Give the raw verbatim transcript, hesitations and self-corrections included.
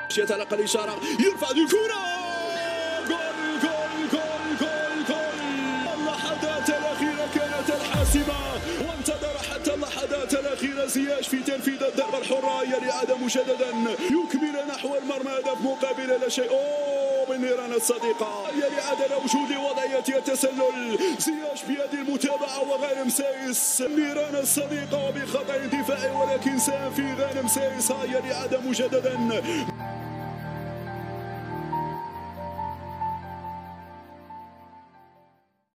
يتلقى الإشارة، يرفع الكرة، جول جول جول جول جول. اللحظات الأخيرة كانت الحاسمة، وانتظر حتى اللحظات الأخيرة زياش في تنفيذ الضربة الحرة. يلعب مجددا، يكمل نحو المرمى، هدف مقابل لا شيء. أوه من نيران الصديقة، يلعب وجود وضعية التسلل. زياش بهذه المتابعة وغانم سايس، نيران الصديقة وبخطأ دفاعي، ولكن سام في غانم سايس. يلعب مجددا.